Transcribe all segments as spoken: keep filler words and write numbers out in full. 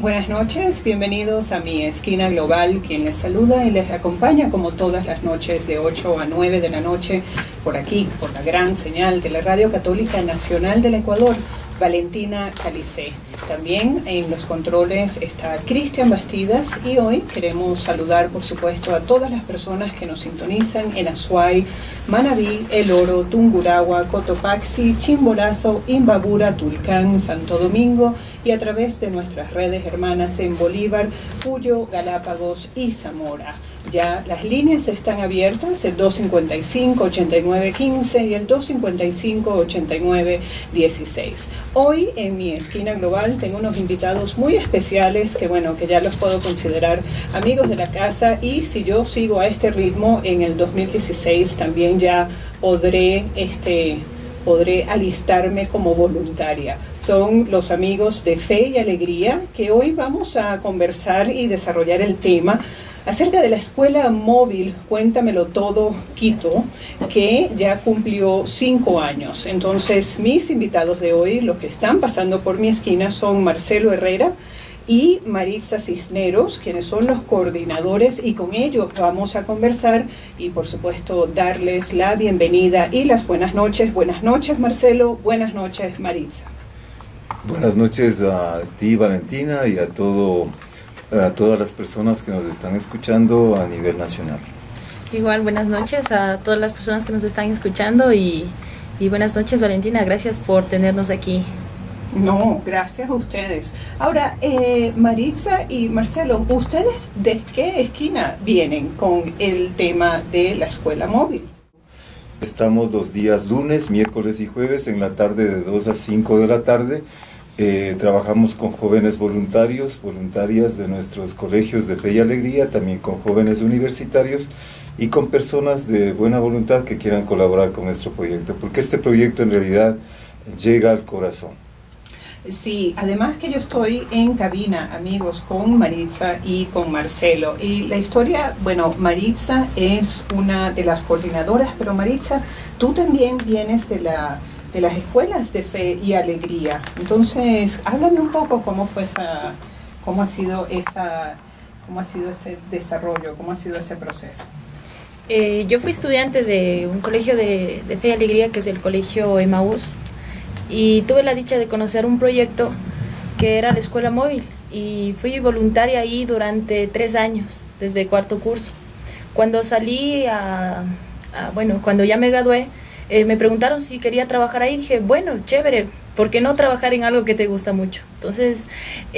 Buenas noches, bienvenidos a mi esquina global, quien les saluda y les acompaña como todas las noches de ocho a nueve de la noche por aquí, por la gran señal de la Radio Católica Nacional del Ecuador, Valentina Califé. También en los controles está Cristian Bastidas y hoy queremos saludar por supuesto a todas las personas que nos sintonizan en Azuay, Manabí, El Oro, Tungurahua, Cotopaxi, Chimborazo, Imbabura, Tulcán, Santo Domingo y a través de nuestras redes hermanas en Bolívar, Puyo, Galápagos y Zamora. Ya las líneas están abiertas, el dos cinco cinco, ochenta y nueve quince y el dos cinco cinco, ochenta y nueve dieciséis. Hoy en mi esquina global tengo unos invitados muy especiales que bueno, que ya los puedo considerar amigos de la casa, y si yo sigo a este ritmo en el dos mil dieciséis también ya podré este podré alistarme como voluntaria. Son los amigos de Fe y Alegría, que hoy vamos a conversar y desarrollar el tema acerca de la escuela móvil Cuéntamelo Todo Quito, que ya cumplió cinco años. Entonces, mis invitados de hoy, los que están pasando por mi esquina, son Marcelo Herrera y Maritza Cisneros, quienes son los coordinadores, y con ellos vamos a conversar y por supuesto darles la bienvenida y las buenas noches. Buenas noches, Marcelo. Buenas noches, Maritza. Buenas noches a ti, Valentina, y a todo a todas las personas que nos están escuchando a nivel nacional. Igual, buenas noches a todas las personas que nos están escuchando y, y buenas noches, Valentina, gracias por tenernos aquí. No, gracias a ustedes. Ahora, eh, Maritza y Marcelo, ¿ustedes de qué esquina vienen con el tema de la escuela móvil? Estamos los días lunes, miércoles y jueves en la tarde de dos a cinco de la tarde. Eh, trabajamos con jóvenes voluntarios, voluntarias de nuestros colegios de Fe y Alegría, también con jóvenes universitarios y con personas de buena voluntad que quieran colaborar con nuestro proyecto, porque este proyecto en realidad llega al corazón. Sí, además que yo estoy en cabina, amigos, con Maritza y con Marcelo. Y la historia, bueno, Maritza es una de las coordinadoras, pero Maritza, tú también vienes de la de las escuelas de Fe y Alegría. Entonces, háblame un poco cómo fue esa, cómo ha sido esa, cómo ha sido ese desarrollo, cómo ha sido ese proceso. Eh, yo fui estudiante de un colegio de, de Fe y Alegría, que es el colegio Emaús, y tuve la dicha de conocer un proyecto que era la escuela móvil, y fui voluntaria ahí durante tres años, desde cuarto curso. Cuando salí a, a bueno, cuando ya me gradué, Eh, me preguntaron si quería trabajar ahí. Dije, bueno, chévere, ¿por qué no trabajar en algo que te gusta mucho? Entonces,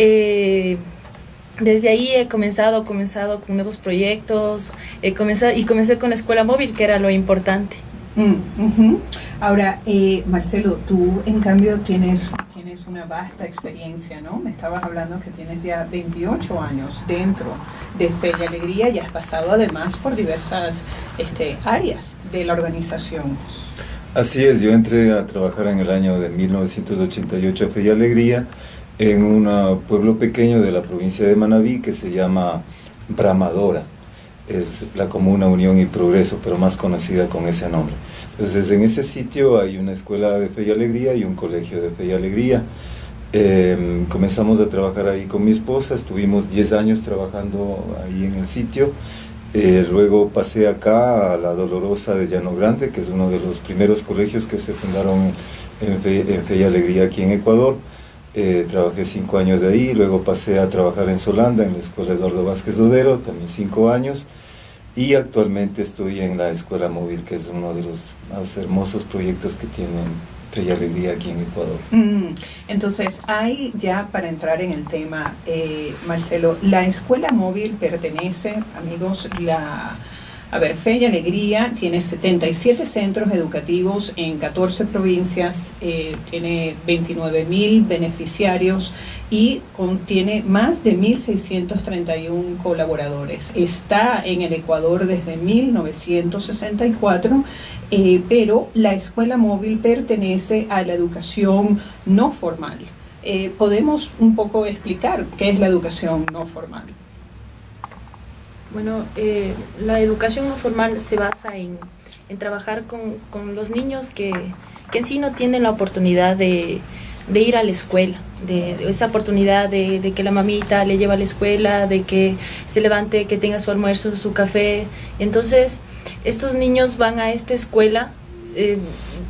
eh, desde ahí he comenzado, comenzado con nuevos proyectos, he comenzado, y comencé con la escuela móvil, que era lo importante. Mm, uh-huh. Ahora, eh, Marcelo, tú en cambio tienes, tienes una vasta experiencia, ¿no? Me estabas hablando que tienes ya veintiocho años dentro de Fe y Alegría y has pasado además por diversas este, áreas de la organización. Así es, yo entré a trabajar en el año de mil novecientos ochenta y ocho a Fe y Alegría en un pueblo pequeño de la provincia de Manabí que se llama Bramadora. Es la comuna Unión y Progreso, pero más conocida con ese nombre. Entonces, en ese sitio hay una escuela de Fe y Alegría y un colegio de Fe y Alegría. Eh, comenzamos a trabajar ahí con mi esposa, estuvimos diez años trabajando ahí en el sitio. Eh, luego pasé acá a la Dolorosa de Llano Grande, que es uno de los primeros colegios que se fundaron en Fe, en Fe y Alegría aquí en Ecuador. Eh, trabajé cinco años de ahí, luego pasé a trabajar en Solanda, en la escuela Eduardo Vázquez Dodero, también cinco años, y actualmente estoy en la escuela móvil, que es uno de los más hermosos proyectos que tienen Fe y Alegría aquí en Ecuador. Mm, entonces, hay ya para entrar en el tema, eh, Marcelo, la escuela móvil pertenece, amigos, la... A ver, Fe y Alegría tiene setenta y siete centros educativos en catorce provincias, eh, tiene veintinueve mil beneficiarios y contiene más de mil seiscientos treinta y uno colaboradores. Está en el Ecuador desde mil novecientos sesenta y cuatro, eh, pero la escuela móvil pertenece a la educación no formal. Eh, ¿Podemos un poco explicar qué es la educación no formal? Bueno, eh, la educación no formal se basa en, en trabajar con, con los niños que, que en sí no tienen la oportunidad de, de ir a la escuela, de, de esa oportunidad de, de que la mamita le lleva a la escuela, de que se levante, que tenga su almuerzo, su café. Entonces, estos niños van a esta escuela eh,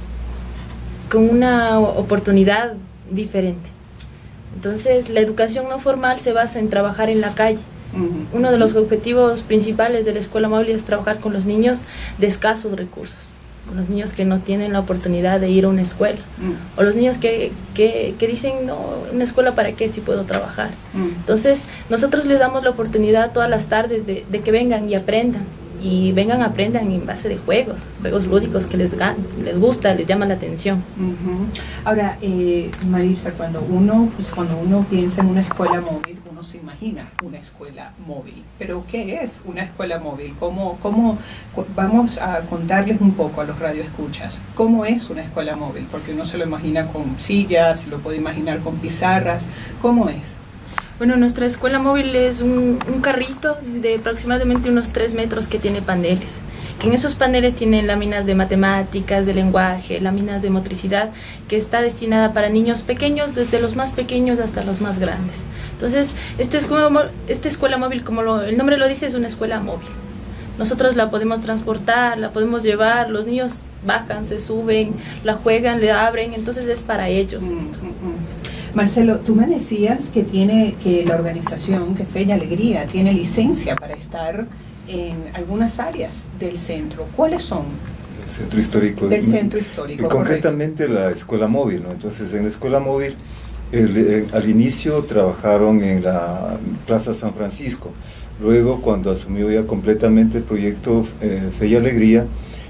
con una oportunidad diferente. Entonces, la educación no formal se basa en trabajar en la calle. Uh-huh. Uno de los objetivos principales de la escuela móvil es trabajar con los niños de escasos recursos, con los niños que no tienen la oportunidad de ir a una escuela, uh-huh. o los niños que, que, que dicen, no, una escuela para qué si puedo trabajar. Uh-huh. Entonces, nosotros les damos la oportunidad todas las tardes de, de que vengan y aprendan. Y vengan, aprendan en base de juegos, juegos lúdicos que les, les gusta, les llama la atención. Uh-huh. Ahora, eh, Marisa, cuando uno, pues, cuando uno piensa en una escuela móvil, uno se imagina una escuela móvil. Pero, ¿qué es una escuela móvil? ¿Cómo, cómo, vamos a contarles un poco a los radioescuchas, ¿cómo es una escuela móvil? Porque uno se lo imagina con sillas, se lo puede imaginar con pizarras. ¿Cómo es? Bueno, nuestra escuela móvil es un, un carrito de aproximadamente unos tres metros que tiene paneles. Que en esos paneles tienen láminas de matemáticas, de lenguaje, láminas de motricidad, que está destinada para niños pequeños, desde los más pequeños hasta los más grandes. Entonces, esta escuela, esta escuela móvil, como lo, el nombre lo dice, es una escuela móvil. Nosotros la podemos transportar, la podemos llevar, los niños bajan, se suben, la juegan, le abren, entonces es para ellos esto. Marcelo, tú me decías que tiene que la organización, que Fe y Alegría, tiene licencia para estar en algunas áreas del centro. ¿Cuáles son? El centro histórico. Del centro histórico. Y concretamente la escuela móvil, ¿no? Entonces, en la escuela móvil, el, el, al inicio trabajaron en la Plaza San Francisco. Luego, cuando asumió ya completamente el proyecto eh, Fe y Alegría,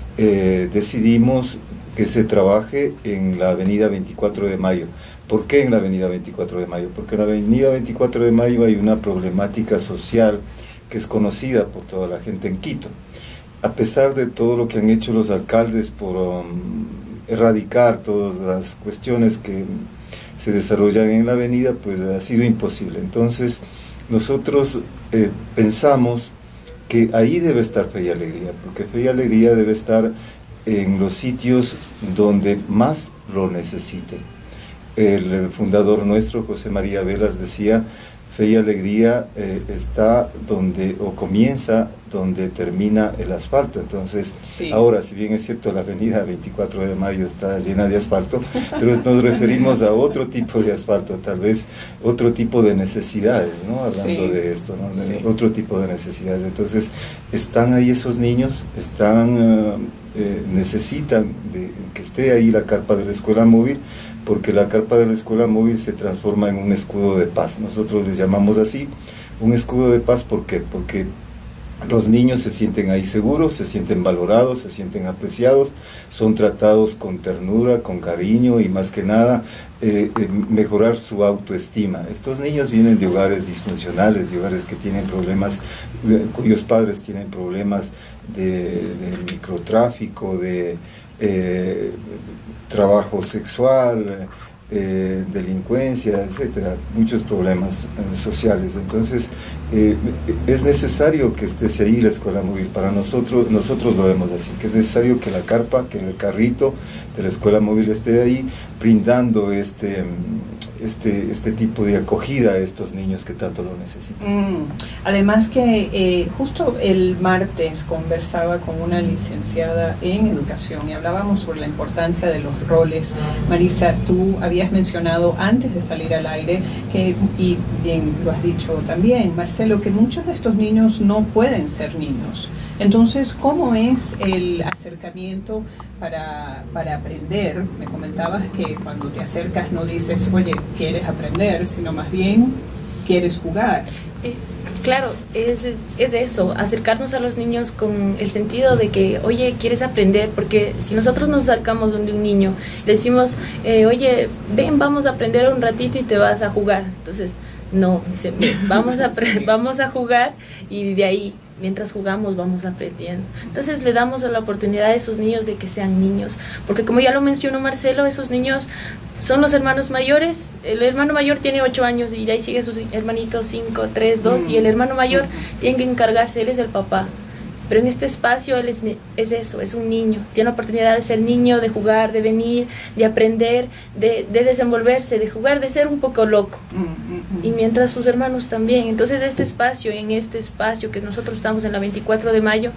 eh, decidimos que se trabaje en la avenida veinticuatro de mayo. ¿Por qué en la avenida veinticuatro de mayo? Porque en la avenida veinticuatro de mayo hay una problemática social que es conocida por toda la gente en Quito. A pesar de todo lo que han hecho los alcaldes por um, erradicar todas las cuestiones que se desarrollan en la avenida, pues ha sido imposible. Entonces, nosotros eh, pensamos que ahí debe estar Fe y Alegría, porque Fe y Alegría debe estar en los sitios donde más lo necesiten. El fundador nuestro, José María Velas, decía, Fe y Alegría eh, está donde, o comienza donde termina el asfalto. Entonces, sí. Ahora, si bien es cierto, la avenida veinticuatro de mayo está llena de asfalto, pero nos referimos a otro tipo de asfalto, tal vez otro tipo de necesidades, ¿no? Hablando sí. de esto, ¿no? Sí. Otro tipo de necesidades. Entonces, están ahí esos niños, están, uh, eh, necesitan de, que esté ahí la carpa de la escuela móvil, porque la carpa de la escuela móvil se transforma en un escudo de paz. Nosotros les llamamos así, un escudo de paz, ¿por qué? Porque los niños se sienten ahí seguros, se sienten valorados, se sienten apreciados, son tratados con ternura, con cariño y más que nada eh, eh, mejorar su autoestima. Estos niños vienen de hogares disfuncionales, de hogares que tienen problemas, eh, cuyos padres tienen problemas de, de microtráfico, de eh, trabajo sexual, eh, delincuencia, etcétera, muchos problemas eh, sociales. Entonces eh, es necesario que esté ahí la escuela móvil. Para nosotros, nosotros lo vemos así, que es necesario que la carpa, que el carrito de la escuela móvil esté ahí, brindando este este este tipo de acogida a estos niños que tanto lo necesitan. Mm. Además que eh, justo el martes conversaba con una licenciada en educación y hablábamos sobre la importancia de los roles. Marisa, tú habías mencionado antes de salir al aire que, y bien lo has dicho también, Marcelo, que muchos de estos niños no pueden ser niños. Entonces, ¿cómo es el acercamiento para, para aprender? Me comentabas que cuando te acercas no dices, oye, ¿quieres aprender? Sino más bien, ¿quieres jugar? Eh, claro, es, es, es eso, acercarnos a los niños con el sentido de que, oye, ¿quieres aprender? Porque si nosotros nos acercamos donde un niño, le decimos, eh, oye, ven, vamos a aprender un ratito y te vas a jugar. Entonces, no, dice, vamos a, sí. vamos a jugar y de ahí, mientras jugamos vamos aprendiendo. Entonces le damos la oportunidad a esos niños de que sean niños, porque como ya lo mencionó Marcelo, esos niños son los hermanos mayores. El hermano mayor tiene ocho años y de ahí sigue sus hermanitos cinco, tres, dos, mm. y el hermano mayor mm. tiene que encargarse, él es el papá. Pero en este espacio él es, es eso, es un niño, tiene la oportunidad de ser niño, de jugar, de venir, de aprender, de, de desenvolverse, de jugar, de ser un poco loco. Mm, mm, mm. Y mientras sus hermanos también. Entonces este espacio, en este espacio que nosotros estamos en la veinticuatro de mayo,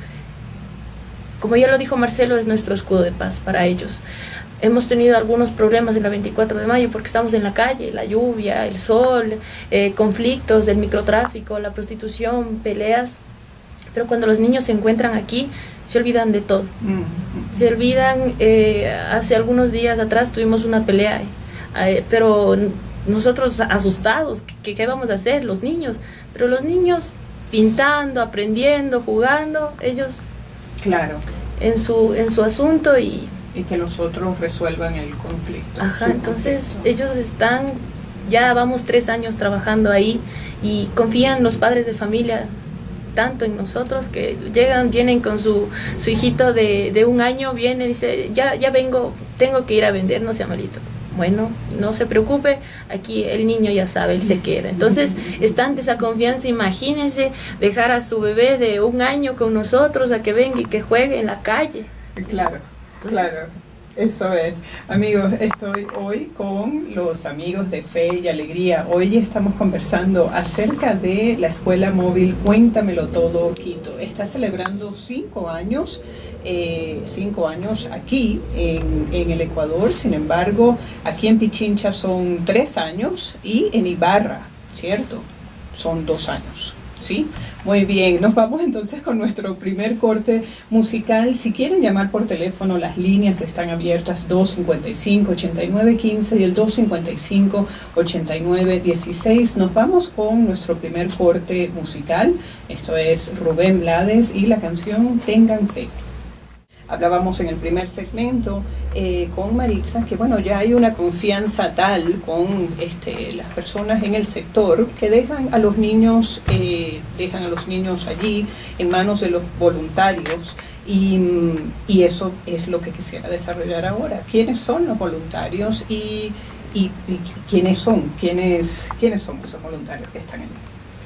como ya lo dijo Marcelo, es nuestro escudo de paz para ellos. Hemos tenido algunos problemas en la veinticuatro de mayo porque estamos en la calle, la lluvia, el sol, eh, conflictos, el microtráfico, la prostitución, peleas. Pero cuando los niños se encuentran aquí, se olvidan de todo. Mm. Se olvidan, eh, hace algunos días atrás tuvimos una pelea, eh, pero nosotros asustados, ¿qué, ¿qué vamos a hacer? Los niños. Pero los niños pintando, aprendiendo, jugando, ellos claro. en su, en su asunto y... Y que los otros resuelvan el conflicto. Ajá, entonces conflicto. Ellos están, ya vamos tres años trabajando ahí y confían los padres de familia tanto en nosotros que llegan, vienen con su, su hijito de, de un año, viene y dice, ya, ya vengo, tengo que ir a vender, no sea malito. Bueno, no se preocupe, aquí el niño ya sabe, él se queda. Entonces, es tanta esa confianza, imagínense dejar a su bebé de un año con nosotros a que venga y que juegue en la calle. Claro, entonces, claro. Eso es. Amigos, estoy hoy con los amigos de Fe y Alegría. Hoy estamos conversando acerca de la Escuela Móvil Cuéntamelo Todo Quito. Está celebrando cinco años, eh, cinco años aquí en, en el Ecuador. Sin embargo, aquí en Pichincha son tres años y en Ibarra, ¿cierto? Son dos años. ¿Sí? Muy bien, nos vamos entonces con nuestro primer corte musical. Si quieren llamar por teléfono, las líneas están abiertas, dos cinco cinco, ocho nueve uno cinco y el dos cinco cinco, ocho nueve uno seis. Nos vamos con nuestro primer corte musical. Esto es Rubén Blades y la canción Tengan Fe. Hablábamos en el primer segmento eh, con Maritza que bueno, ya hay una confianza tal con este, las personas en el sector que dejan a los niños, eh, dejan a los niños allí en manos de los voluntarios y, y eso es lo que quisiera desarrollar ahora. ¿Quiénes son los voluntarios y, y, y quiénes son? ¿Quiénes, quiénes son esos voluntarios que están allí?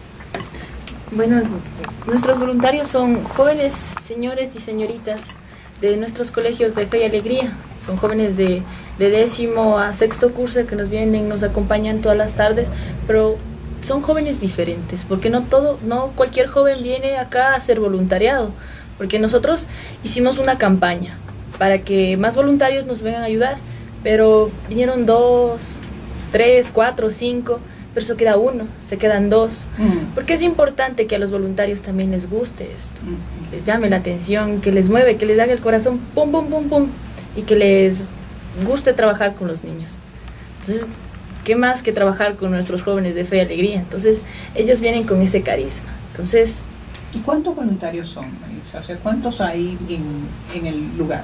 Bueno, nuestros voluntarios son jóvenes señores y señoritas de nuestros colegios de Fe y Alegría. Son jóvenes de, de décimo a sexto curso que nos vienen, nos acompañan todas las tardes, pero son jóvenes diferentes, porque no todo, no cualquier joven viene acá a hacer voluntariado, porque nosotros hicimos una campaña para que más voluntarios nos vengan a ayudar, pero vinieron dos, tres, cuatro, cinco, pero eso queda uno, se quedan dos, mm. porque es importante que a los voluntarios también les guste esto, mm. les llame la atención, que les mueve, que les haga el corazón pum, pum, pum, pum, y que les guste trabajar con los niños. Entonces, ¿qué más que trabajar con nuestros jóvenes de Fe y Alegría? Entonces, ellos vienen con ese carisma. Entonces, ¿y cuántos voluntarios son, Marisa? O sea, ¿cuántos hay en, en el lugar?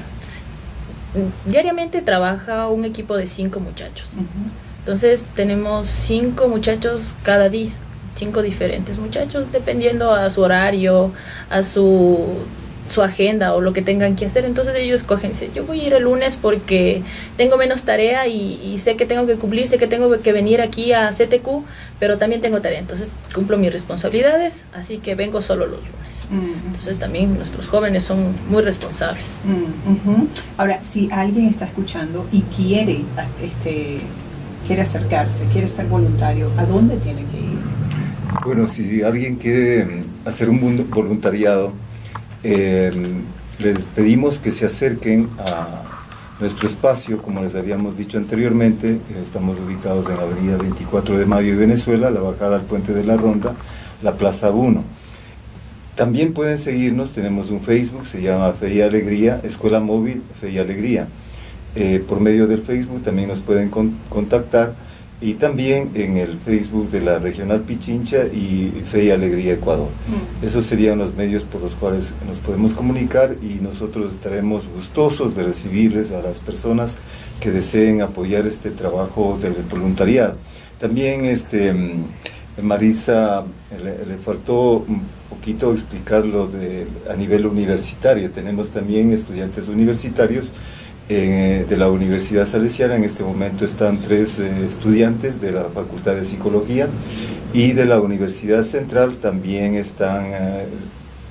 Diariamente trabaja un equipo de cinco muchachos. Uh-huh. Entonces tenemos cinco muchachos cada día, cinco diferentes muchachos, dependiendo a su horario, a su, su agenda o lo que tengan que hacer. Entonces ellos escogen, yo voy a ir el lunes porque tengo menos tarea y, y sé que tengo que cumplir, sé que tengo que venir aquí a C T Q, pero también tengo tarea. Entonces cumplo mis responsabilidades, así que vengo solo los lunes. Mm-hmm. Entonces también nuestros jóvenes son muy responsables. Mm-hmm. Ahora, si alguien está escuchando y quiere este quiere acercarse, quiere ser voluntario, ¿a dónde tiene que ir? Bueno, si alguien quiere hacer un voluntariado, eh, les pedimos que se acerquen a nuestro espacio, como les habíamos dicho anteriormente. Estamos ubicados en la avenida veinticuatro de mayo y Venezuela, la bajada al puente de la Ronda, la Plaza uno. También pueden seguirnos, tenemos un Facebook, se llama Fe y Alegría, Escuela Móvil Fe y Alegría. Eh, por medio del Facebook también nos pueden con, contactar y también en el Facebook de la Regional Pichincha y Fe y Alegría Ecuador. Mm. Esos serían los medios por los cuales nos podemos comunicar y nosotros estaremos gustosos de recibirles a las personas que deseen apoyar este trabajo del voluntariado. También este, Marisa le, le faltó un poquito explicarlo de, a nivel universitario. Tenemos también estudiantes universitarios Eh, de la Universidad Salesiana. En este momento están tres eh, estudiantes de la Facultad de Psicología, y de la Universidad Central también están eh,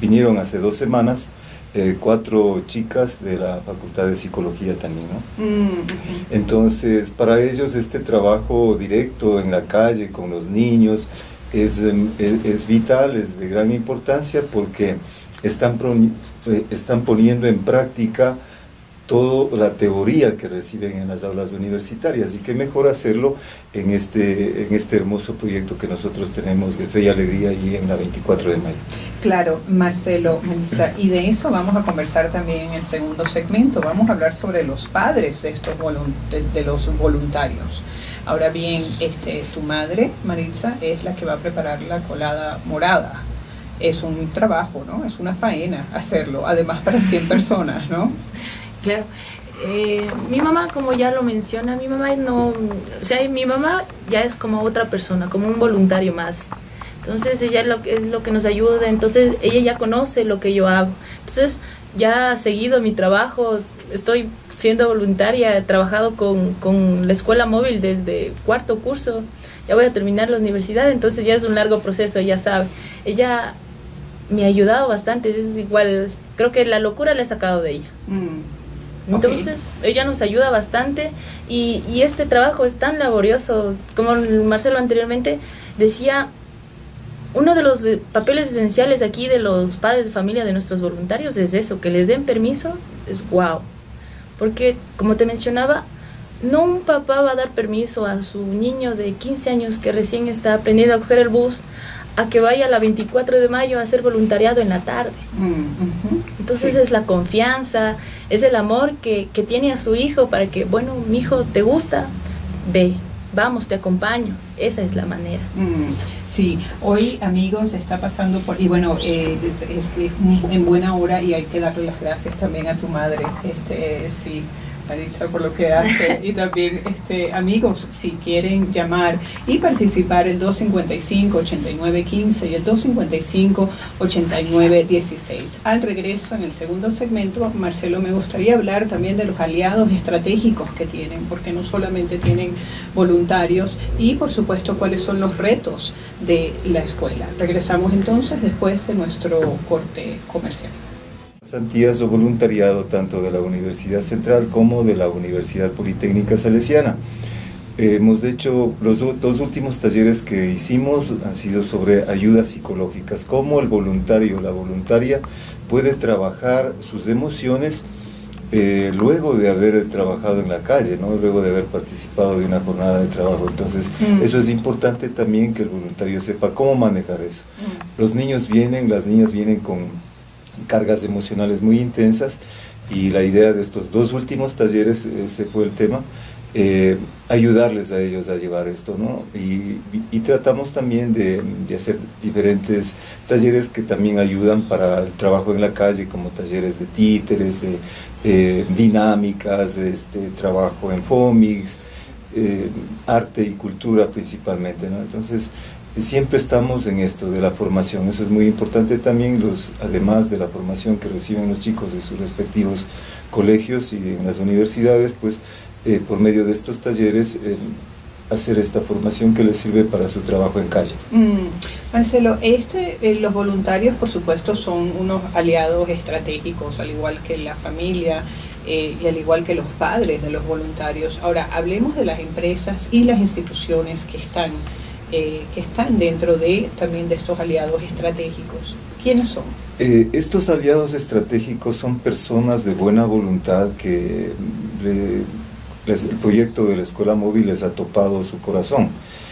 vinieron hace dos semanas eh, cuatro chicas de la Facultad de Psicología también, ¿no? Mm-hmm. Entonces, para ellos este trabajo directo en la calle con los niños es, es, es vital, es de gran importancia, porque están, están poniendo en práctica toda la teoría que reciben en las aulas universitarias, y qué mejor hacerlo en este, en este hermoso proyecto que nosotros tenemos de Fe y Alegría y en la veinticuatro de mayo. Claro, Marcelo, Melissa, y de eso vamos a conversar también en el segundo segmento. Vamos a hablar sobre los padres de, estos de, de los voluntarios. Ahora bien, este, tu madre, Maritza, es la que va a preparar la colada morada. Es un trabajo, ¿no? Es una faena hacerlo, además para cien personas, ¿no? Claro, eh, mi mamá, como ya lo menciona, mi mamá no, o sea, mi mamá ya es como otra persona, como un voluntario más. Entonces ella es lo, es lo que nos ayuda, entonces ella ya conoce lo que yo hago. Entonces ya ha seguido mi trabajo, estoy siendo voluntaria, he trabajado con, con la escuela móvil desde cuarto curso, ya voy a terminar la universidad, entonces ya es un largo proceso, ella sabe. Ella me ha ayudado bastante, es igual, creo que la locura la he sacado de ella. Mm. Entonces, okay. Ella nos ayuda bastante, y, y este trabajo es tan laborioso, como Marcelo anteriormente decía, uno de los papeles esenciales aquí de los padres de familia de nuestros voluntarios es eso, que les den permiso, es guau, porque como te mencionaba, no un papá va a dar permiso a su niño de quince años que recién está aprendiendo a coger el bus, a que vaya a la veinticuatro de mayo a hacer voluntariado en la tarde. Mm-hmm. Entonces sí. Es la confianza, es el amor que, que tiene a su hijo para que, bueno, mi hijo, ¿te gusta? Ve, vamos, te acompaño. Esa es la manera. Mm, sí, hoy, amigos, está pasando por... Y bueno, eh, es, es en buena hora, y hay que darle las gracias también a tu madre. Este, sí. Maritza, por lo que hace, y también este, amigos, si quieren llamar y participar, el dos cinco cinco, ocho nueve uno cinco y el dos cinco cinco, ocho nueve uno seis. Al regreso, en el segundo segmento, Marcelo, me gustaría hablar también de los aliados estratégicos que tienen, porque no solamente tienen voluntarios, y por supuesto cuáles son los retos de la escuela. Regresamos entonces después de nuestro corte comercial. Pasantías o voluntariado tanto de la Universidad Central como de la Universidad Politécnica Salesiana. Eh, hemos hecho, los dos últimos talleres que hicimos han sido sobre ayudas psicológicas, cómo el voluntario o la voluntaria puede trabajar sus emociones eh, luego de haber trabajado en la calle, ¿no? Luego de haber participado de una jornada de trabajo. Entonces, mm. eso es importante también, que el voluntario sepa cómo manejar eso. Mm. Los niños vienen, las niñas vienen con cargas emocionales muy intensas, y la idea de estos dos últimos talleres, este fue el tema, eh, ayudarles a ellos a llevar esto, ¿no? Y, y, y tratamos también de, de hacer diferentes talleres que también ayudan para el trabajo en la calle, como talleres de títeres, de eh, dinámicas, este, trabajo en FOMIX, eh, arte y cultura principalmente, ¿no? Entonces, siempre estamos en esto de la formación, eso es muy importante también, los, además de la formación que reciben los chicos de sus respectivos colegios y en las universidades, pues eh, por medio de estos talleres eh, hacer esta formación que les sirve para su trabajo en calle. Mm. Marcelo, este, eh, los voluntarios por supuesto son unos aliados estratégicos, al igual que la familia, Eh, y al igual que los padres de los voluntarios. Ahora, hablemos de las empresas y las instituciones que están, eh, que están dentro de, también de estos aliados estratégicos. ¿Quiénes son? Eh, estos aliados estratégicos son personas de buena voluntad que le, les, el proyecto de la Escuela Móvil les ha topado su corazón,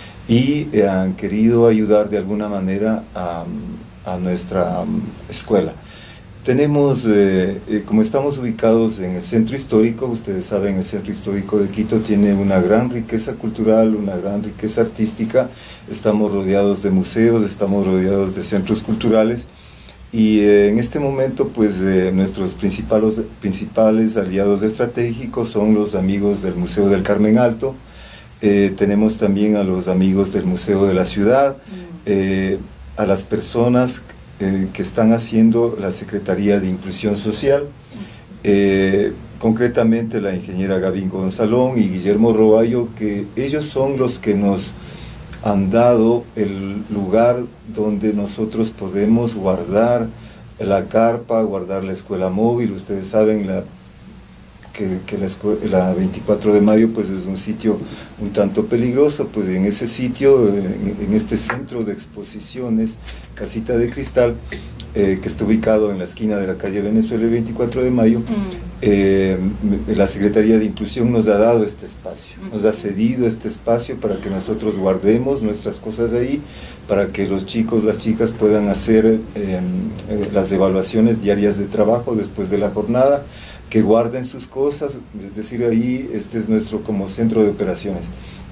y eh, han querido ayudar de alguna manera a, a nuestra um, escuela. Tenemos, eh, eh, como estamos ubicados en el centro histórico, ustedes saben, el centro histórico de Quito tiene una gran riqueza cultural, una gran riqueza artística, estamos rodeados de museos, estamos rodeados de centros culturales, y eh, en este momento pues eh, nuestros principales, principales aliados estratégicos son los amigos del Museo del Carmen Alto, eh, tenemos también a los amigos del Museo de la Ciudad, eh, a las personas Eh, que están haciendo la Secretaría de Inclusión Social, eh, concretamente la ingeniera Gaby Gonzalón y Guillermo Roballo, que ellos son los que nos han dado el lugar donde nosotros podemos guardar la carpa, guardar la escuela móvil. Ustedes saben la, que, que la, la veinticuatro de mayo pues es un sitio un tanto peligroso, pues en ese sitio, en, en este centro de exposiciones, Casita de Cristal, Eh, que está ubicado en la esquina de la calle Venezuela y veinticuatro de mayo, mm. eh, la Secretaría de Inclusión nos ha dado este espacio, mm. nos ha cedido este espacio para que nosotros guardemos nuestras cosas ahí, para que los chicos, las chicas puedan hacer eh, eh, las evaluaciones diarias de trabajo después de la jornada, que guarden sus cosas, es decir, ahí este es nuestro como centro de operaciones.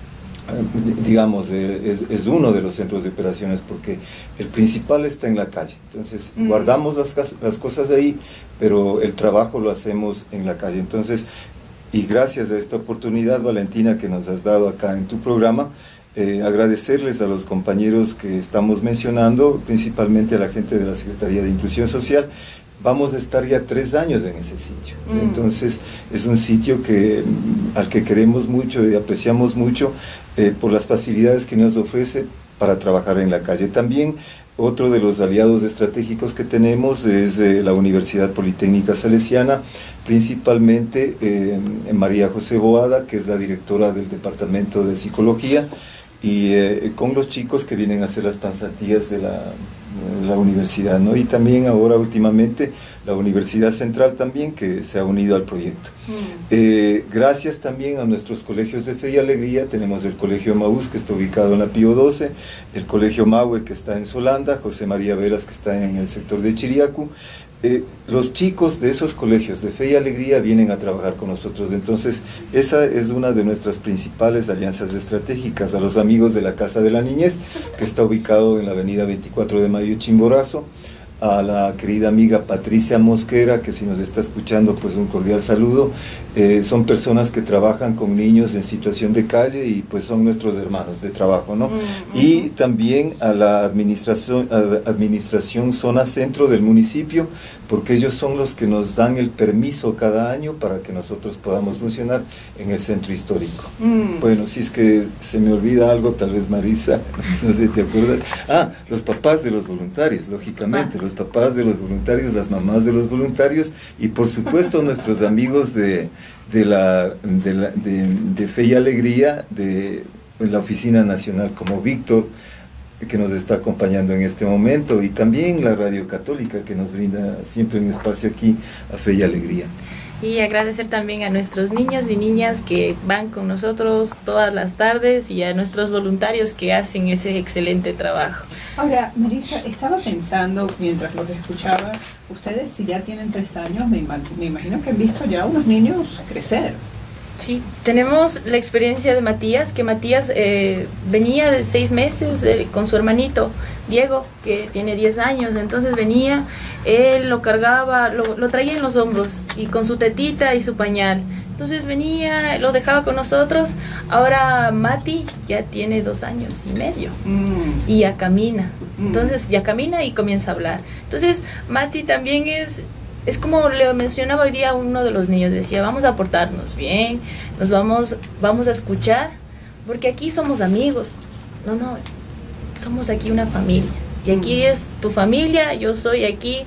Digamos, eh, es, es uno de los centros de operaciones porque el principal está en la calle, entonces mm. guardamos las, las cosas ahí, pero el trabajo lo hacemos en la calle. Entonces, y gracias a esta oportunidad, Valentina, que nos has dado acá en tu programa, eh, agradecerles a los compañeros que estamos mencionando, principalmente a la gente de la Secretaría de Inclusión Social. Vamos a estar ya tres años en ese sitio, mm. entonces es un sitio que, al que queremos mucho y apreciamos mucho eh, por las facilidades que nos ofrece para trabajar en la calle. También otro de los aliados estratégicos que tenemos es eh, la Universidad Politécnica Salesiana, principalmente eh, María José Boada, que es la directora del Departamento de Psicología, y eh, con los chicos que vienen a hacer las pasantías de la, la universidad, ¿no? Y también ahora últimamente la Universidad Central también, que se ha unido al proyecto. Mm. Eh, gracias también a nuestros colegios de Fe y Alegría. Tenemos el Colegio Emaús, que está ubicado en la Pío doce, el Colegio Maue, que está en Solanda, José María Veras, que está en el sector de Chiriacu. Eh, los chicos de esos colegios de Fe y Alegría vienen a trabajar con nosotros, entonces esa es una de nuestras principales alianzas estratégicas. A los amigos de la Casa de la Niñez, que está ubicado en la avenida veinticuatro de mayo Chimborazo, a la querida amiga Patricia Mosquera, que si nos está escuchando, pues un cordial saludo. Eh, son personas que trabajan con niños en situación de calle y pues son nuestros hermanos de trabajo, ¿no? Mm-hmm. Y también a la administración, a la administración zona centro del municipio, porque ellos son los que nos dan el permiso cada año para que nosotros podamos funcionar en el centro histórico. Mm. Bueno, si es que se me olvida algo, tal vez Marisa, no sé, ¿te acuerdas? Ah, los papás de los voluntarios, lógicamente, ah. los papás de los voluntarios, las mamás de los voluntarios y por supuesto nuestros amigos de, de, la, de, la, de, de Fe y Alegría, de la Oficina Nacional, como Víctor, que nos está acompañando en este momento, y también la Radio Católica, que nos brinda siempre un espacio aquí a Fe y Alegría. Y agradecer también a nuestros niños y niñas que van con nosotros todas las tardes y a nuestros voluntarios que hacen ese excelente trabajo. Ahora, Marisa, estaba pensando mientras los escuchaba, ustedes si ya tienen tres años, me, me imagino que han visto ya unos niños crecer. Sí, tenemos la experiencia de Matías, que Matías eh, venía de seis meses eh, con su hermanito Diego, que tiene diez años, entonces venía, él lo cargaba, lo, lo traía en los hombros y con su tetita y su pañal. Entonces venía, lo dejaba con nosotros. Ahora Mati ya tiene dos años y medio mm. y ya camina. Mm. Entonces ya camina y comienza a hablar. Entonces Mati también es... Es como le mencionaba hoy día uno de los niños, decía, vamos a portarnos bien, nos vamos, vamos a escuchar, porque aquí somos amigos. No, no, somos aquí una familia. Y aquí es tu familia, yo soy aquí,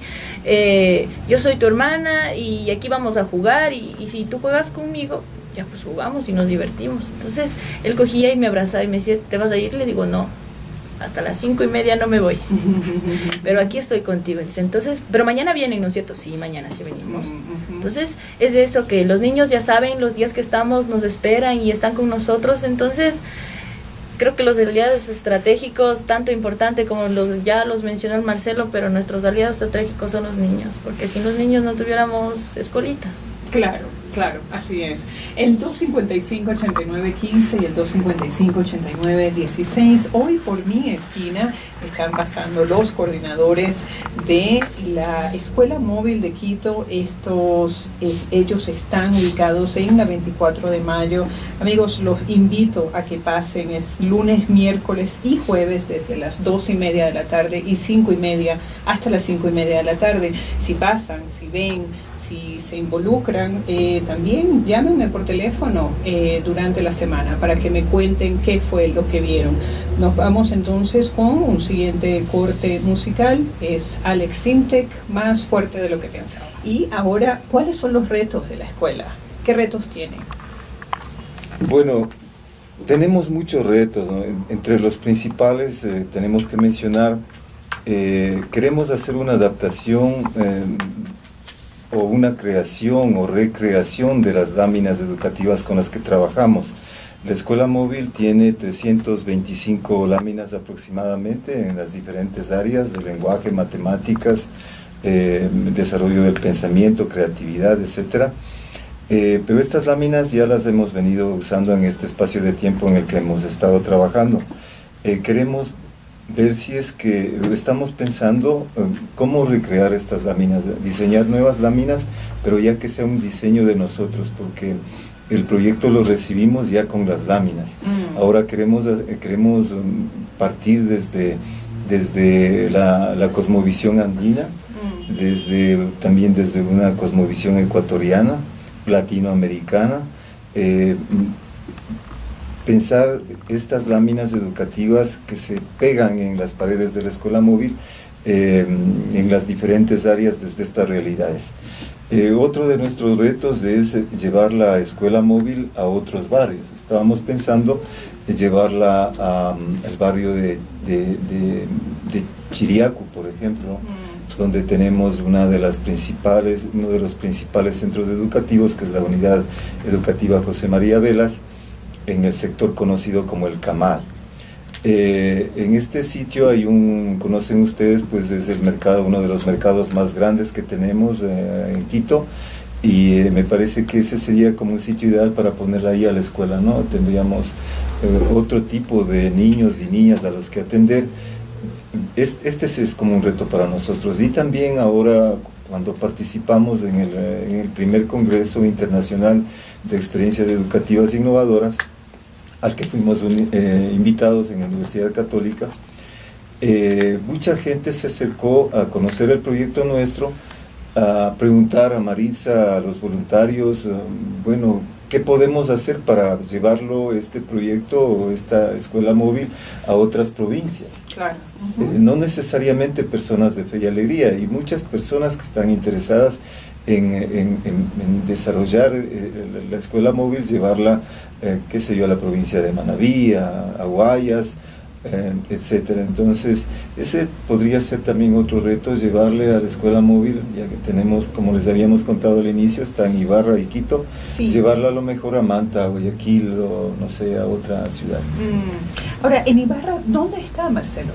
eh, yo soy tu hermana y aquí vamos a jugar. Y, y si tú juegas conmigo, ya pues jugamos y nos divertimos. Entonces él cogía y me abrazaba y me decía, ¿te vas a ir? Le digo, no. Hasta las cinco y media no me voy, pero aquí estoy contigo. Entonces, pero mañana vienen, ¿no es cierto? Sí, mañana sí venimos. Entonces, es de eso que los niños ya saben los días que estamos, nos esperan y están con nosotros. Entonces, creo que los aliados estratégicos, tanto importante como los ya los mencionó el Marcelo, pero nuestros aliados estratégicos son los niños, porque sin los niños no tuviéramos escuelita. Claro, claro, así es. El dos cincuenta y cinco, ochenta y nueve, quince y el dos cincuenta y cinco, ochenta y nueve, dieciséis. Hoy por mi esquina están pasando los coordinadores de la Escuela Móvil de Quito. Estos, eh, ellos están ubicados en la veinticuatro de mayo. Amigos, los invito a que pasen. Es lunes, miércoles y jueves desde las dos y media de la tarde y cinco y media hasta las cinco y media de la tarde. Si pasan, si ven, si se involucran, eh, también llámenme por teléfono eh, durante la semana para que me cuenten qué fue lo que vieron. Nos vamos entonces con un siguiente corte musical, es Alex Sintek, Más fuerte de lo que pensaba. Y ahora, ¿cuáles son los retos de la escuela? ¿Qué retos tienen? Bueno, tenemos muchos retos, ¿no? Entre los principales eh, tenemos que mencionar, eh, queremos hacer una adaptación eh, o una creación o recreación de las láminas educativas con las que trabajamos. La escuela móvil tiene trescientas veinticinco láminas aproximadamente en las diferentes áreas de lenguaje, matemáticas, eh, desarrollo del pensamiento, creatividad, etcétera. Eh, pero estas láminas ya las hemos venido usando en este espacio de tiempo en el que hemos estado trabajando. Eh, queremos ver si es que estamos pensando eh, cómo recrear estas láminas, diseñar nuevas láminas, pero ya que sea un diseño de nosotros, porque el proyecto lo recibimos ya con las láminas. Mm. Ahora queremos, queremos partir desde, desde la, la cosmovisión andina, mm. desde, también desde una cosmovisión ecuatoriana, latinoamericana, eh, pensar estas láminas educativas que se pegan en las paredes de la escuela móvil eh, en las diferentes áreas desde estas realidades. Eh, otro de nuestros retos es llevar la escuela móvil a otros barrios. Estábamos pensando en llevarla al barrio de, de, de, de Chiriacu, por ejemplo, mm. donde tenemos una de las principales, uno de los principales centros educativos, que es la Unidad Educativa José María Velas, en el sector conocido como el Camal. Eh, en este sitio hay un, conocen ustedes, pues es el mercado, uno de los mercados más grandes que tenemos eh, en Quito, y eh, me parece que ese sería como un sitio ideal para ponerla ahí a la escuela, ¿no? Tendríamos eh, otro tipo de niños y niñas a los que atender. Es, este es como un reto para nosotros. Y también ahora, cuando participamos en el, en el primer Congreso Internacional de Experiencias Educativas Innovadoras, al que fuimos un, eh, invitados en la Universidad Católica, eh, mucha gente se acercó a conocer el proyecto nuestro, a preguntar a Maritza, a los voluntarios, eh, bueno, ¿qué podemos hacer para llevarlo, este proyecto o esta escuela móvil, a otras provincias? Claro. Uh-huh. eh, no necesariamente personas de Fe y Alegría, y muchas personas que están interesadas en, en, en, en desarrollar eh, la escuela móvil, llevarla, eh, qué sé yo, a la provincia de Manabí, a, a Guayas, eh, etcétera. Entonces, ese podría ser también otro reto, llevarle a la escuela móvil, ya que tenemos, como les habíamos contado al inicio, está en Ibarra y Quito, sí. Llevarla a lo mejor a Manta, a Guayaquil, o no sé, a otra ciudad. Mm. Ahora, en Ibarra, ¿dónde está, Marcelo?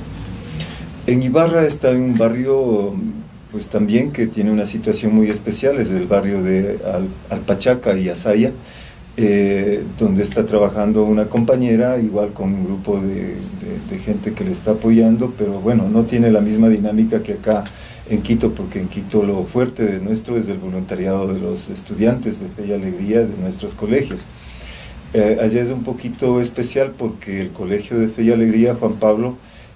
En Ibarra está en un barrio, pues también que tiene una situación muy especial, es el barrio de Al, Alpachaca y Azaya, eh, donde está trabajando una compañera, igual con un grupo de, de, de gente que le está apoyando, pero bueno, no tiene la misma dinámica que acá en Quito, porque en Quito lo fuerte de nuestro es el voluntariado de los estudiantes de Fe y Alegría de nuestros colegios. Eh, allá es un poquito especial porque el Colegio de Fe y Alegría, Juan Pablo,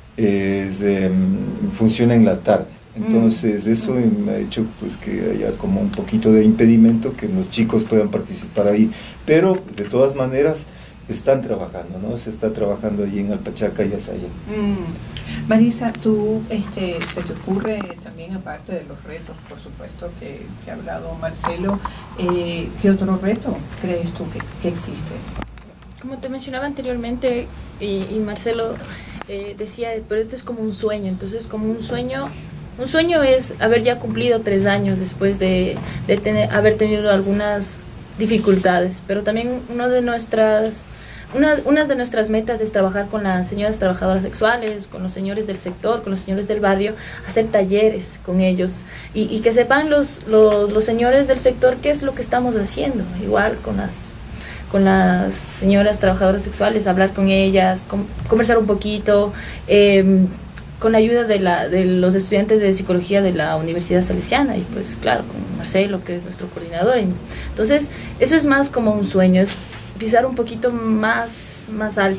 es, eh, funciona en la tarde. Entonces eso me ha hecho pues que haya como un poquito de impedimento que los chicos puedan participar ahí, pero de todas maneras están trabajando, ¿no? Se está trabajando allí en Alpachaca y Azaya. Mm. Marisa, ¿tú este, se te ocurre también, aparte de los retos, por supuesto, que, que ha hablado Marcelo, eh, qué otro reto crees tú que, que existe? Como te mencionaba anteriormente, y, y Marcelo eh, decía, pero este es como un sueño, entonces como un sueño... Un sueño es haber ya cumplido tres años después de, de tener, haber tenido algunas dificultades, pero también una de nuestras, una, una de nuestras metas es trabajar con las señoras trabajadoras sexuales, con los señores del sector, con los señores del barrio, hacer talleres con ellos y, y que sepan los, los, los señores del sector qué es lo que estamos haciendo, igual con las con las señoras trabajadoras sexuales, hablar con ellas, com, conversar un poquito, eh, con la ayuda de, la, de los estudiantes de psicología de la Universidad Salesiana y pues claro, con Marcelo, que es nuestro coordinador. Entonces, eso es más como un sueño, es pisar un poquito más, más alto,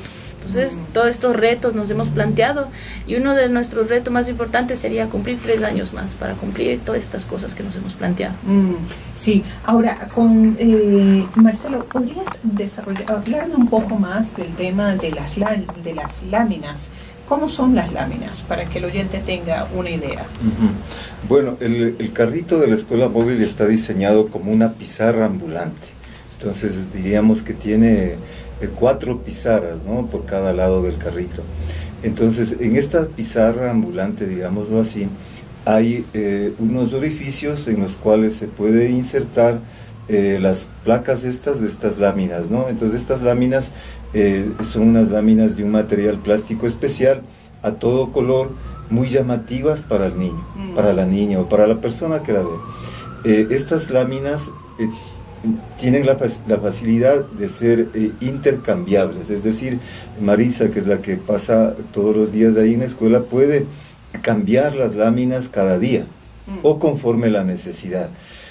Entonces, todos estos retos nos hemos planteado y uno de nuestros retos más importantes sería cumplir tres años más para cumplir todas estas cosas que nos hemos planteado. Mm, sí, ahora, con eh, Marcelo, ¿podrías desarrollar, hablarme un poco más del tema de las, de las láminas? ¿Cómo son las láminas? Para que el oyente tenga una idea. Uh-huh. Bueno, el, el carrito de la escuela móvil está diseñado como una pizarra ambulante. Entonces diríamos que tiene eh, cuatro pizarras, ¿no?, por cada lado del carrito. Entonces en esta pizarra ambulante, digámoslo así, hay eh, unos orificios en los cuales se puede insertar eh, las placas estas de estas láminas, ¿no? Entonces estas láminas eh, son unas láminas de un material plástico especial a todo color, muy llamativas para el niño, mm. para la niña o para la persona que la ve. Eh, estas láminas eh, tienen la, la facilidad de ser eh, intercambiables, es decir, Marisa, que es la que pasa todos los días ahí en la escuela, puede cambiar las láminas cada día mm. o conforme la necesidad.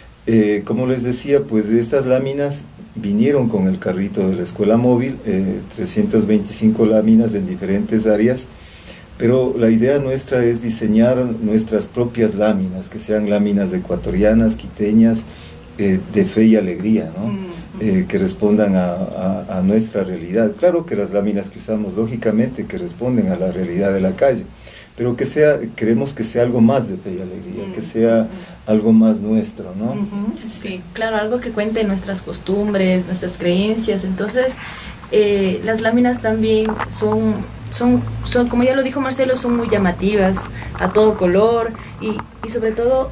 Eh, como les decía, pues estas láminas vinieron con el carrito de la escuela móvil, eh, trescientas veinticinco láminas en diferentes áreas, pero la idea nuestra es diseñar nuestras propias láminas, que sean láminas ecuatorianas, quiteñas, eh, de fe y alegría, ¿no? Mm. Eh, que respondan a, a, a nuestra realidad. Claro que las láminas que usamos, lógicamente, que responden a la realidad de la calle, pero que sea, queremos que sea algo más de fe y alegría, mm. que sea algo más nuestro, ¿no? Uh-huh. Sí, claro, algo que cuente nuestras costumbres, nuestras creencias. Entonces, eh, las láminas también son, son, son, como ya lo dijo Marcelo, son muy llamativas, a todo color, y, y sobre todo,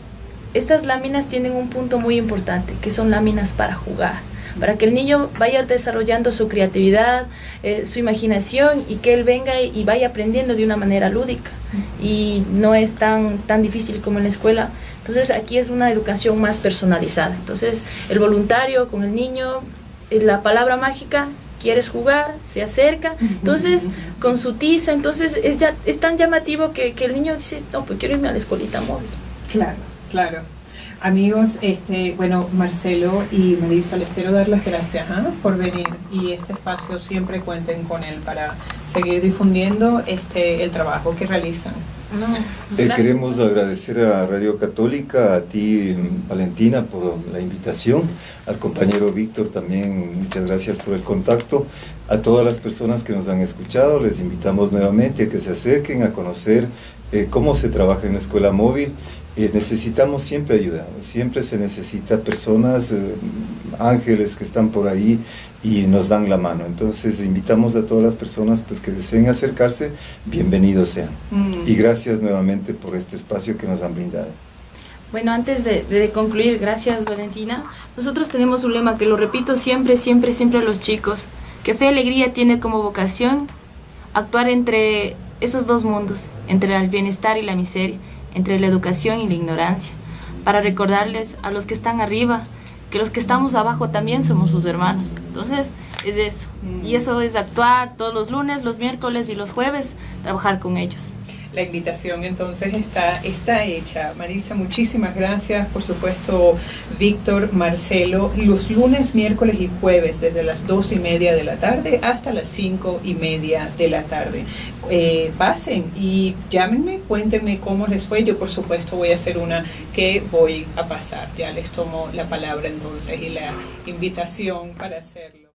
estas láminas tienen un punto muy importante, que son láminas para jugar, para que el niño vaya desarrollando su creatividad, eh, su imaginación, y que él venga y vaya aprendiendo de una manera lúdica, y no es tan, tan difícil como en la escuela. Entonces aquí es una educación más personalizada. Entonces el voluntario con el niño, la palabra mágica, quieres jugar, se acerca, entonces con su tiza, entonces es, ya, es tan llamativo que, que el niño dice, no, pues quiero irme a la escuelita móvil. Claro, claro. Amigos, este, bueno, Marcelo y Marisa, les quiero dar las gracias ¿eh? por venir, y este espacio siempre cuenten con él para seguir difundiendo este el trabajo que realizan. No, eh, queremos agradecer a Radio Católica, a ti, Valentina, por la invitación, al compañero Víctor también, muchas gracias por el contacto, a todas las personas que nos han escuchado, les invitamos nuevamente a que se acerquen a conocer eh, cómo se trabaja en la escuela móvil. Eh, necesitamos siempre ayuda, siempre se necesita personas, eh, ángeles que están por ahí y nos dan la mano. Entonces invitamos a todas las personas pues que deseen acercarse, bienvenidos sean. Mm. Y gracias nuevamente por este espacio que nos han brindado. Bueno, antes de, de concluir, gracias Valentina, nosotros tenemos un lema que lo repito siempre, siempre, siempre a los chicos, que Fe y Alegría tiene como vocación actuar entre esos dos mundos, entre el bienestar y la miseria, entre la educación y la ignorancia, para recordarles a los que están arriba que los que estamos abajo también somos sus hermanos. Entonces es eso, mm. y eso es actuar todos los lunes, los miércoles y los jueves, trabajar con ellos. La invitación entonces está, está hecha. Marisa, muchísimas gracias. Por supuesto, Víctor, Marcelo, los lunes, miércoles y jueves desde las dos y media de la tarde hasta las cinco y media de la tarde. Eh, pasen y llámenme, cuéntenme cómo les fue. Yo por supuesto voy a hacer una que voy a pasar. Ya les tomo la palabra entonces y la invitación para hacerlo.